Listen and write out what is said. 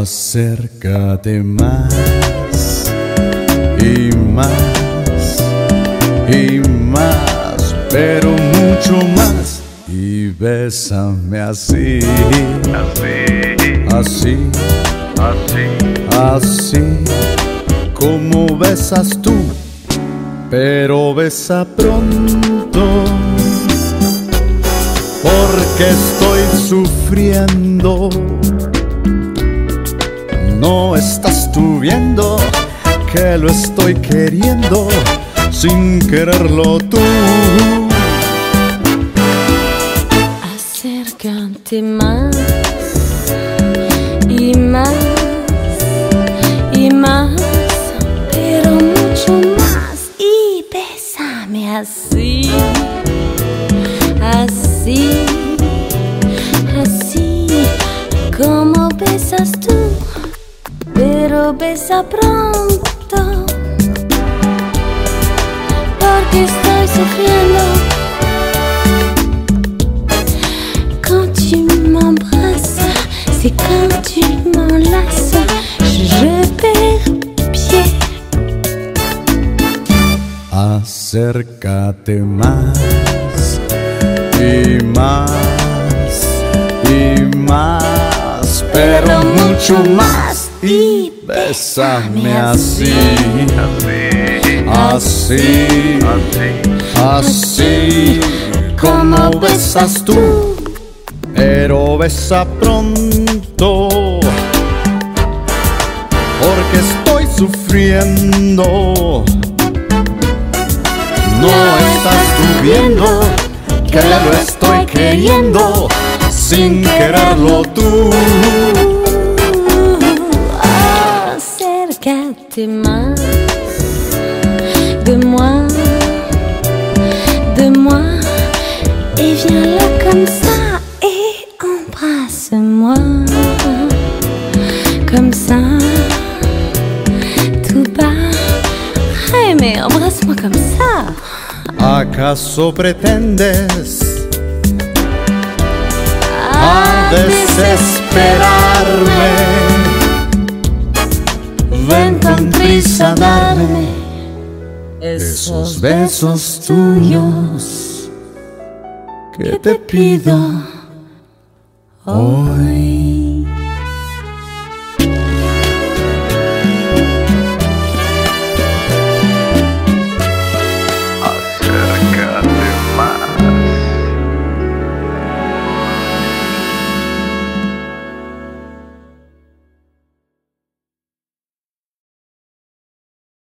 Acércate más y más y más, pero mucho más, y bésame así, así, así, así como besas tú, pero besa pronto, porque estoy sufriendo. No estás tú viendo que lo estoy queriendo sin quererlo tú. Acércate más y más y más, pero mucho más, y bésame así, así, así como besas tú, pero besa pronto, porque estoy sufriendo. Quand tu m'embrasses, c'est quand tu m'enlaces, je perds pied. Acércate más y más y más, pero mucho más, y bésame así, así, así como besas tú, pero besa pronto, porque estoy sufriendo. No estás tú viendo que lo estoy queriendo sin quererlo tú. Acércate más de moi, et viens là comme ça, et embrasse-moi comme ça, tout bas. Hey, mais embrasse-moi comme ça. ¿Acaso pretendes a desesperarme? Ven con prisa a darme esos besos tuyos que te pido hoy.